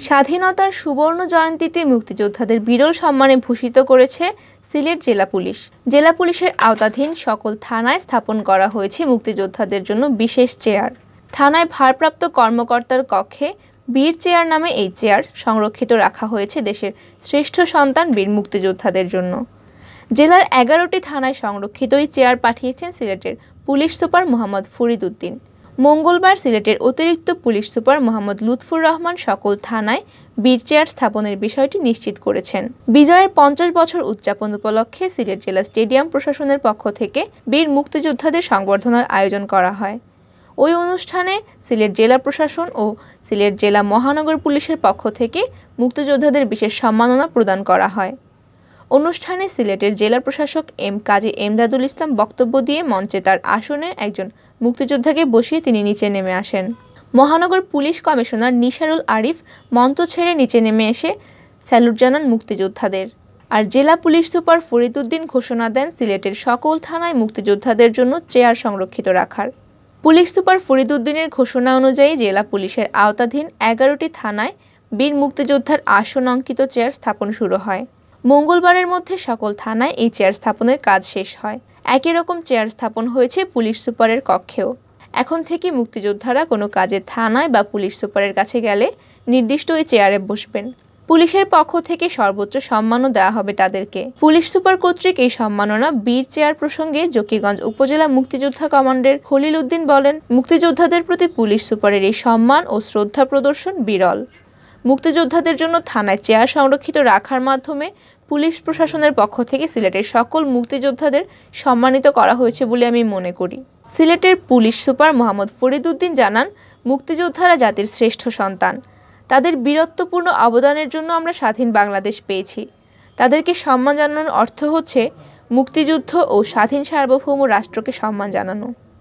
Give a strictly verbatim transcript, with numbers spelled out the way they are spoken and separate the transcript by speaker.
Speaker 1: স্বাধীনতার সুবর্ণ জয়ন্তীতে মুক্তিযোদ্ধাদের বিরল সম্মানে ভূষিত করেছে সিলেট জেলা পুলিশ। জেলা পুলিশের আওতাধীন সকল থানায় স্থাপন করা হয়েছে মুক্তিযোদ্ধাদের জন্য বিশেষ চেয়ার। থানায় ভারপ্রাপ্ত কর্মকর্তার কক্ষে বীর চেয়ার নামে এই চেয়ার সংরক্ষিত রাখা হয়েছে দেশের শ্রেষ্ঠ সন্তান বীর মুক্তিযোদ্ধাদের জন্য। জেলার এগারোটি থানায় সংরক্ষিত এই চেয়ার পাঠিয়েছেন সিলেটের পুলিশ সুপার মোহাম্মদ ফরিদ উদ্দিন। মঙ্গলবার সিলেটের অতিরিক্ত পুলিশ সুপার মোহাম্মদ লুৎফুর রহমান সকল থানায় বীর চেয়ার স্থাপনের বিষয়টি নিশ্চিত করেছেন। বিজয়ের পঞ্চাশ বছর উদযাপন উপলক্ষে সিলেট জেলা স্টেডিয়াম প্রশাসনের পক্ষ থেকে বীর মুক্তিযোদ্ধাদের সংবর্ধনার আয়োজন করা হয়। ওই অনুষ্ঠানে সিলেট জেলা প্রশাসন ও সিলেট জেলা মহানগর পুলিশের পক্ষ থেকে মুক্তিযোদ্ধাদের বিশেষ সম্মাননা প্রদান করা হয়। অনুষ্ঠানে সিলেটের জেলা প্রশাসক এম কাজী এমদাদুল ইসলাম বক্তব্য দিয়ে মঞ্চে তার আসনে একজন মুক্তিযোদ্ধাকে বসিয়ে তিনি নিচে নেমে আসেন। মহানগর পুলিশ কমিশনার নিসারুল আরিফ মঞ্চ ছেড়ে নিচে নেমে এসে স্যালুট জানান মুক্তিযোদ্ধাদের। আর জেলা পুলিশ সুপার ফরিদ উদ্দিন ঘোষণা দেন সিলেটের সকল থানায় মুক্তিযোদ্ধাদের জন্য চেয়ার সংরক্ষিত রাখার। পুলিশ সুপার ফরিদ উদ্দিনের ঘোষণা অনুযায়ী জেলা পুলিশের আওতাধীন এগারোটি থানায় বীর মুক্তিযোদ্ধার আসন অঙ্কিত চেয়ার স্থাপন শুরু হয়। মঙ্গলবারের মধ্যে সকল থানায় এই চেয়ার স্থাপনের কাজ শেষ হয়। একই রকম চেয়ার স্থাপন হয়েছে পুলিশ সুপারের কক্ষেও। এখন থেকে মুক্তিযোদ্ধারা কোনো কাজে থানায় বা পুলিশ সুপারের কাছে গেলে নির্দিষ্ট ওই চেয়ারে বসবেন। পুলিশের পক্ষ থেকে সর্বোচ্চ সম্মানও দেওয়া হবে তাদেরকে। পুলিশ সুপার কর্তৃক এই সম্মাননা বীর চেয়ার প্রসঙ্গে জকিগঞ্জ উপজেলা মুক্তিযোদ্ধা কমান্ডার খলিল উদ্দিন বলেন, মুক্তিযোদ্ধাদের প্রতি পুলিশ সুপারের এই সম্মান ও শ্রদ্ধা প্রদর্শন বিরল। মুক্তিযোদ্ধাদের জন্য থানায় চেয়ার সংরক্ষিত রাখার মাধ্যমে পুলিশ প্রশাসনের পক্ষ থেকে সিলেটের সকল মুক্তিযোদ্ধাদের সম্মানিত করা হয়েছে বলে আমি মনে করি। সিলেটের পুলিশ সুপার মোহাম্মদ ফরিদ উদ্দিন জানান, মুক্তিযোদ্ধারা জাতির শ্রেষ্ঠ সন্তান। তাদের বীরত্বপূর্ণ অবদানের জন্য আমরা স্বাধীন বাংলাদেশ পেয়েছি। তাদেরকে সম্মান জানানোর অর্থ হচ্ছে মুক্তিযুদ্ধ ও স্বাধীন সার্বভৌম রাষ্ট্রকে সম্মান জানানো।